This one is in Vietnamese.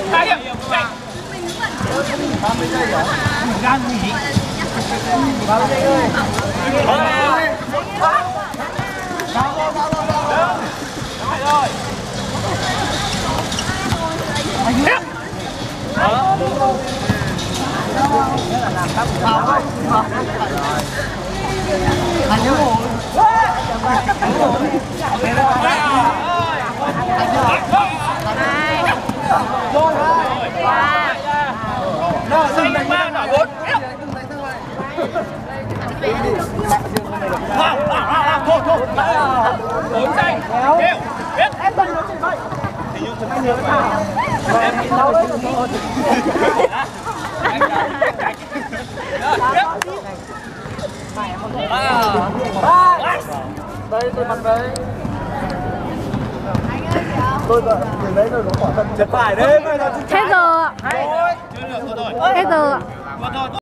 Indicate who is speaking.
Speaker 1: Chạy đi. Chạy.
Speaker 2: 30 giây hả?
Speaker 1: Đang nghỉ.
Speaker 2: 30 giây ơi.
Speaker 1: Rồi. Anh biết. Đó.
Speaker 2: Anh nhớ ngủ.
Speaker 1: Nó xanh đánh ba nổi 4. Thôi thôi. 4 xanh. Kêu. Biết. Em từng nói chuyện vậy. Thì như chúng ta nhớ em bị đau đấy.
Speaker 2: Đây tôi mặt đấy. Tôi từ đấy rồi nó bỏ thân. Chật phải đấy.
Speaker 3: Hết giờ ạ.
Speaker 1: Chưa được rồi.
Speaker 3: Hết giờ ạ.
Speaker 1: Thôi thôi.